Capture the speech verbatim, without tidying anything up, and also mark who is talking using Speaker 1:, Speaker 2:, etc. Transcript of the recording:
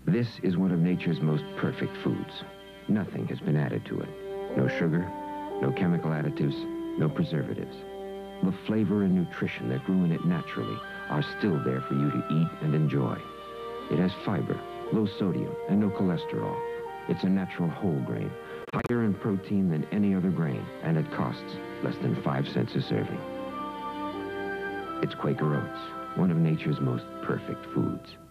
Speaker 1: This is one of nature's most perfect foods. Nothing has been added to it. No sugar, no chemical additives, no preservatives. The flavor and nutrition that grew in it naturally are still there for you to eat and enjoy. It has fiber, low sodium, and no cholesterol. It's a natural whole grain, higher in protein than any other grain, and it costs less than five cents a serving. It's Quaker Oats, one of nature's most perfect foods.